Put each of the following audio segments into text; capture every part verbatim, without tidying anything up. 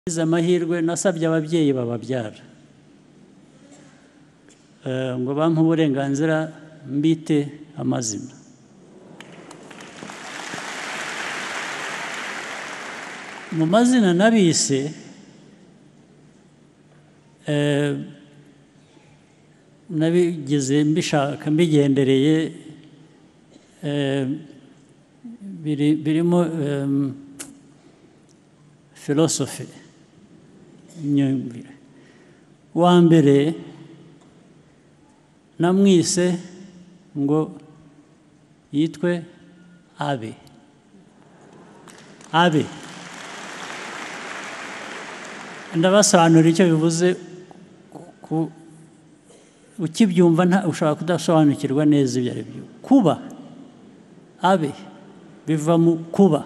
Iza amahirwe nasabye ababyeyi bababyara ngo bampe uburenganzira mbite amazina. Mu mazina nabise nabigize mbishaka mbigendereye birimo philosophy nyumvire. Wa mbere namwise ngo yitwe Abe. Abe ndabasobanura icyo bivuze, ukibyumva nta ushobora kudasobanukirwa neza ibyo ari byo. Kuba Abe biva mu kuba,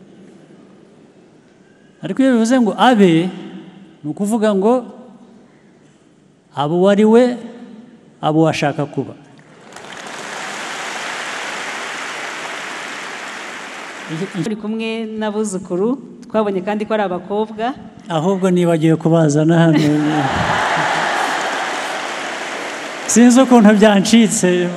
ariko iyo bivuze ngo Abe ni ukuvuga ngo abo wari we, abo washaka kuba. Turi kumwe n'abuzukuru twabonye kandi ko ari abakobwa, ahubwo nibagiwe kubazana hano. Sinzi ukuntu byancitse.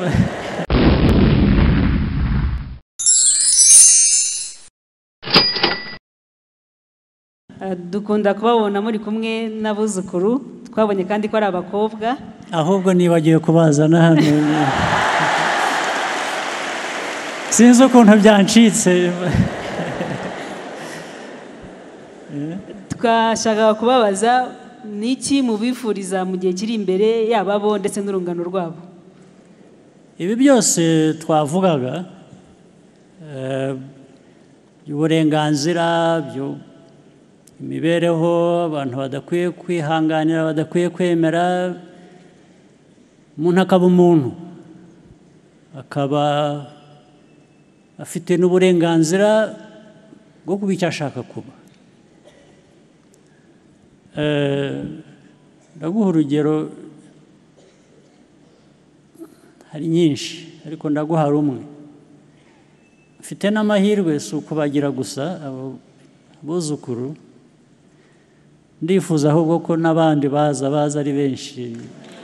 Dukunda kubabona muri kumwe n'abuzukuru twabonye kandi ko ari abakobwa, ahubwo nibagiwe kubazana hano. Sinzi ukuntu byancitse. Twashakaga kubabaza niki mubifuriza mu gihe kiri imbere, yaba bo ndetse n'urungano rwabo. Ibi byose twavugaga by'uburenganzira, imibereho, abantu badakwiye kwihanganira, badakwiye kwemera, umuntu akaba umuntu, akaba afite n'uburenganzira bwo kuba icyo ashaka kuba. Ndaguha urugero, hari nyinshi ariko ndaguha rumwe. Mfite n'amahirwe si ukubagira gusa abuzukuru, ndifuza ahubwo ko n'abandi baza baza ari benshi.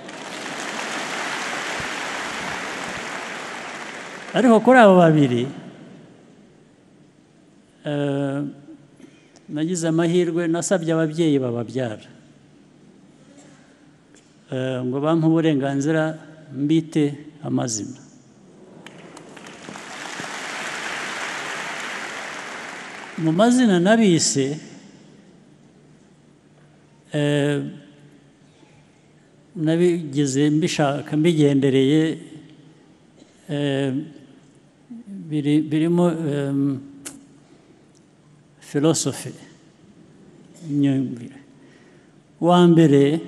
Ariko kuri abo babiri nagize amahirwe, nasabye ababyeyi bababyara ngo bampe uburenganzira mbite amazina. Mu mazina nabise nabigize mbishaka mbigendereye birimo philosophy nyumvire. Wa mbere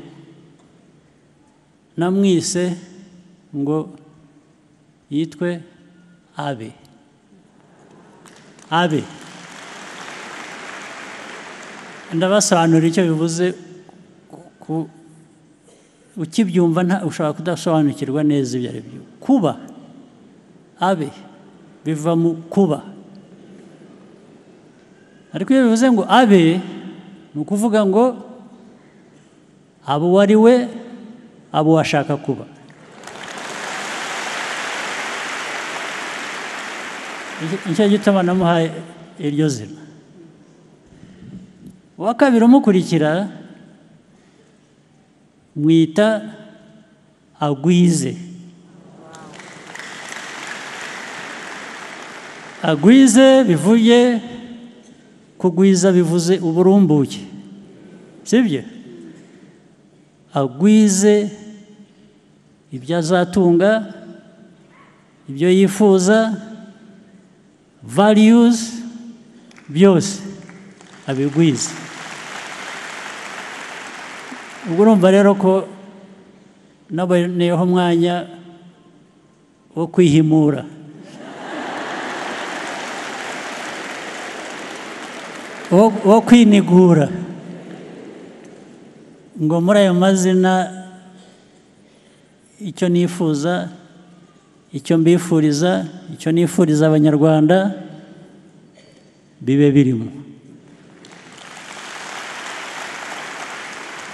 namwise ngo yitwe Abe. Abe ndabasobanura icyo bivuze, ukibyumva nta ushobora kudasobanukirwa neza ibyo ari byo. Kuba Abe biva mu kuba, ariko iyo bivuze ngo Abe ni ukuvuga ngo abo wari we, abo washaka kuba. Nicyo gituma namuhaye iryo zina. Uwa kabiri umukurikira mwita Agwize. Agwize bivuye kugwiza, bivuze uburumbuke, sibyo? Agwize ibyo azatunga, ibyo yifuza, values byose abigwize. Ubwo urumva rero ko naboneyeho umwanya wo kwihimura. wo kwinigura ngo muri ayo mazina icyo nifuza, icyo mbifuriza, icyo nifuriza abanyarwanda bibe birimo.